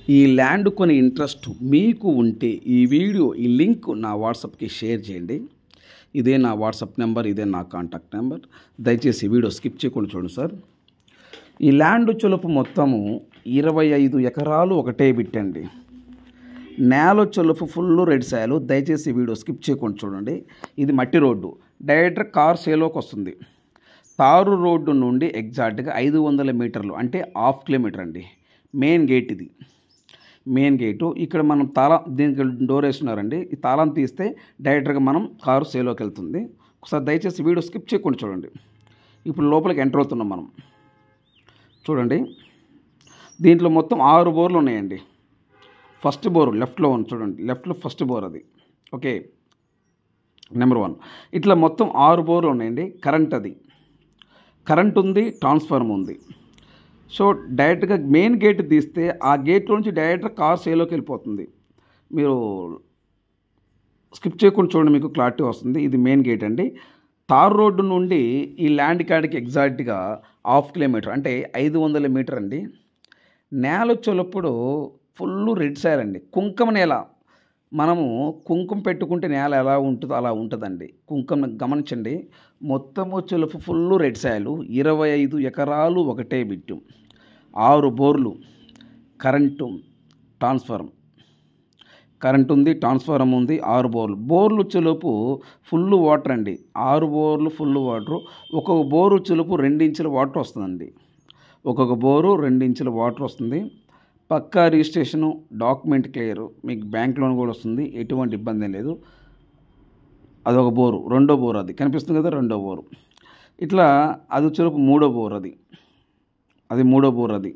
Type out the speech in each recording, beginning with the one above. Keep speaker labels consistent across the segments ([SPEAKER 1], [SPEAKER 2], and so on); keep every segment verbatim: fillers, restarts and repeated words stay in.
[SPEAKER 1] ఈ ల్యాండ్ కొని ఇంట్రెస్ట్ మీకు ఉంటే ఈ వీడియో ఈ లింక్ నా వాట్సాప్కి షేర్ చేయండి. ఇదే నా వాట్సాప్ నెంబర్, ఇదే నా కాంటాక్ట్ నెంబర్. దయచేసి వీడియో స్కిప్ చేయకుండా చూడండి సార్. ఈ ల్యాండ్ చొలుపు మొత్తము ఇరవై ఐదు ఎకరాలు ఒకటే బిట్టండి. నేల చొలుపు ఫుల్ రెడ్ సాయలు. దయచేసి వీడియో స్కిప్ చేయకుండా చూడండి. ఇది మట్టి రోడ్డు, డైరెక్ట్ కార్ సేలోకి వస్తుంది. తారు రోడ్డు నుండి ఎగ్జాక్ట్గా ఐదు వందల మీటర్లు అంటే హాఫ్ కిలోమీటర్ అండి. మెయిన్ గేట్ ఇది, మెయిన్ గేటు. ఇక్కడ మనం తాళం, దీనికి డోర్ వేస్తున్నారండి. ఈ తాళం తీస్తే డైరెక్ట్గా మనం కారు సేలోకి వెళ్తుంది. ఒకసారి దయచేసి వీడియో స్కిప్ చేయకుండా చూడండి. ఇప్పుడు లోపలికి ఎంటర్ అవుతున్నాం మనం. చూడండి, దీంట్లో మొత్తం ఆరు బోర్లు ఉన్నాయండి. ఫస్ట్ బోరు లెఫ్ట్లో ఉంది చూడండి, లెఫ్ట్లో ఫస్ట్ బోర్ అది. Okay, number one. ఇట్లా మొత్తం ఆరు బోర్లు ఉన్నాయండి. కరెంట్ అది, కరెంట్ ఉంది, ట్రాన్స్ఫార్మర్ ఉంది. సో డైరెక్ట్గా మెయిన్ గేట్ తీస్తే ఆ గేట్లో నుంచి డైరెక్ట్గా కార్ సేలోకి వెళ్ళిపోతుంది. మీరు స్కిప్ చేయకుండా చూడండి, మీకు క్లారిటీ వస్తుంది. ఇది మెయిన్ గేట్ అండి. తార్ రోడ్డు నుండి ఈ ల్యాండ్ కాడికి ఎగ్జాక్ట్గా హాఫ్ కిలోమీటర్ అంటే ఐదు వందల మీటర్ అండి. నేల చొలప్పుడు ఫుల్ రెడ్ సాయిల్ అండి, కుంకుమ నేల. మనము కుంకుమ పెట్టుకుంటే నేల ఎలా ఉంటుందో అలా ఉంటుందండి. కుంకుమ గమనించండి. మొత్తము చొలుపు ఫుల్ రెడ్ సాయిలు. ఇరవై ఐదు ఎకరాలు ఒకటే బిట్టు, ఆరు బోర్లు, కరెంటు, ట్రాన్స్ఫార్మర్, కరెంట్ ఉంది, ట్రాన్స్ఫార్మర్ ఉంది, ఆరు బోర్లు. బోర్లు చొలుపు ఫుల్ వాటర్ అండి. ఆరు బోర్లు ఫుల్ వాటరు. ఒక్కొక్క బోరు చొలుపు రెండించుల వాటర్ వస్తుందండి. ఒక్కొక్క బోరు రెండించుల వాటర్ వస్తుంది. పక్కా రిజిస్ట్రేషను, డాక్యుమెంట్ క్లియరు, మీకు బ్యాంక్ లోన్ కూడా వస్తుంది. ఎటువంటి ఇబ్బంది లేదు. అదొక బోరు. రెండో బోరు అది కనిపిస్తుంది కదా, రెండో బోరు. ఇట్లా అది వచ్చేలోపు మూడో బోరు అది అది మూడో బోరు అది.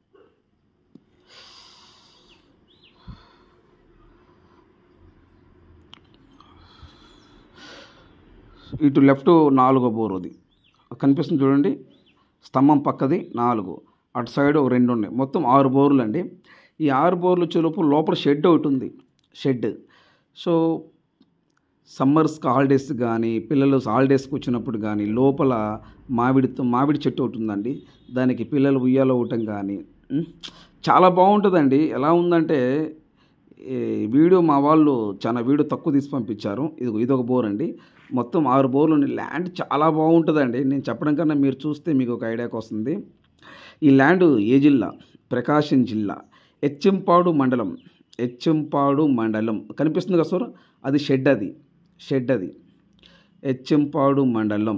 [SPEAKER 1] ఇటు లెఫ్ట్ నాలుగో బోరు అది కనిపిస్తుంది చూడండి, స్తంభం పక్కది నాలుగు, అటు సైడ్ ఒక రెండు ఉన్నాయి. మొత్తం ఆరు బోర్లు అండి. ఈ ఆరు బోర్లు వచ్చేలోపు లోపల షెడ్ ఒకటి ఉంది, షెడ్. సో సమ్మర్స్కి హాలిడేస్ కానీ, పిల్లలు హాలిడేస్కి వచ్చినప్పుడు కానీ లోపల మామిడితో మామిడి చెట్టు ఒకటి ఉందండి. దానికి పిల్లలు ఉయ్యాలో ఉండటం కానీ చాలా బాగుంటుందండి. ఎలా ఉందంటే వీడియో మా వాళ్ళు చాలా వీడియో తక్కువ తీసి పంపించారు. ఇది ఇదొక బోర్ అండి. మొత్తం ఆరు బోర్లు ఉన్నాయి. ల్యాండ్ చాలా బాగుంటుందండి. నేను చెప్పడం కన్నా మీరు చూస్తే మీకు ఒక ఐడియాకి వస్తుంది. ఈ ల్యాండ్ ఏ జిల్లా? ప్రకాశం జిల్లా, ఎచ్చంపాడు మండలం. ఎచ్చంపాడు మండలం కనిపిస్తుంది కదా సార్, అది షెడ్, అది షెడ్ అది ఎచ్చంపాడు మండలం.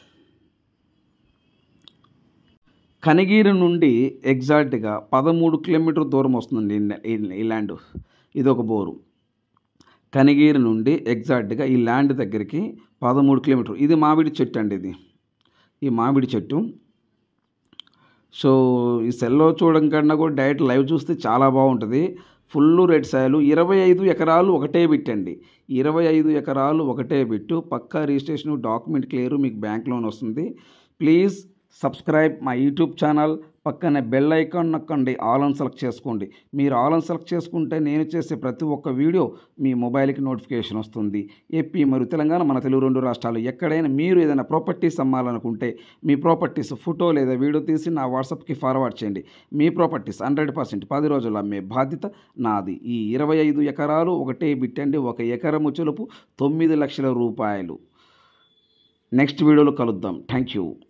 [SPEAKER 1] కనిగిరి నుండి ఎగ్జాక్ట్గా పదమూడు కిలోమీటర్ దూరం వస్తుందండి ఈ ల్యాండ్. ఇది ఒక బోరు. కనిగిరి నుండి ఎగ్జాక్ట్గా ఈ ల్యాండ్ దగ్గరికి పదమూడు కిలోమీటర్. ఇది మామిడి చెట్టు అండి, ఇది ఈ మామిడి చెట్టు. సో ఈ సెల్లో చూడడం కన్నా కూడా డైరెక్ట్ లైవ్ చూస్తే చాలా బాగుంటుంది. ఫుల్ రెడ్ సాయిలు. ఇరవై ఐదు ఎకరాలు ఒకటే బిట్టండి. ఇరవై ఐదు ఎకరాలు ఒకటే బిట్టు. పక్కా రిజిస్ట్రేషను, డాక్యుమెంట్ క్లియరు, మీకు బ్యాంక్ లోన్ వస్తుంది. Please subscribe my YouTube channel. పక్కనే బెల్ ఐకాన్ నొక్కండి, ఆల్ అని సెలెక్ట్ చేసుకోండి. మీరు ఆల్ అని సెలెక్ట్ చేసుకుంటే నేను చేసే ప్రతి ఒక్క వీడియో మీ మొబైల్కి నోటిఫికేషన్ వస్తుంది. ఏపీ మరియు తెలంగాణ, మన తెలుగు రెండు రాష్ట్రాలు ఎక్కడైనా మీరు ఏదైనా ప్రాపర్టీస్ అమ్మాలనుకుంటే మీ ప్రాపర్టీస్ ఫోటో లేదా వీడియో తీసి నా వాట్సాప్కి ఫార్వర్డ్ చేయండి. మీ ప్రాపర్టీస్ హండ్రెడ్ పర్సెంట్ పది రోజుల్లో అమ్మే బాధ్యత నాది. ఈ ఇరవై ఐదు ఎకరాలు ఒకటే బిట్టండి. ఒక ఎకరము చొలుపు తొమ్మిది లక్షల రూపాయలు. నెక్స్ట్ వీడియోలో కలుద్దాం. Thank you.